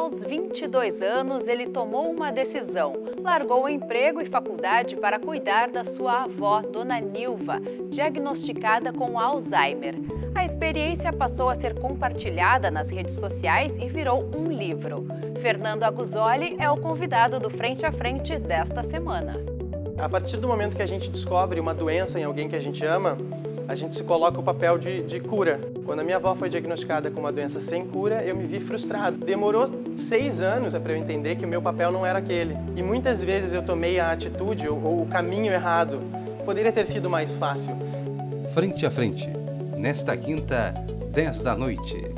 Aos 22 anos, ele tomou uma decisão. Largou o emprego e faculdade para cuidar da sua avó, Dona Nilva, diagnosticada com Alzheimer. A experiência passou a ser compartilhada nas redes sociais e virou um livro. Fernando Aguzoli é o convidado do Frente a Frente desta semana. A partir do momento que a gente descobre uma doença em alguém que a gente ama, a gente se coloca o papel de cura. Quando a minha avó foi diagnosticada com uma doença sem cura, eu me vi frustrado. Demorou 6 anos para eu entender que o meu papel não era aquele. E muitas vezes eu tomei a atitude ou o caminho errado. Poderia ter sido mais fácil. Frente a Frente, nesta quinta, 10 da noite.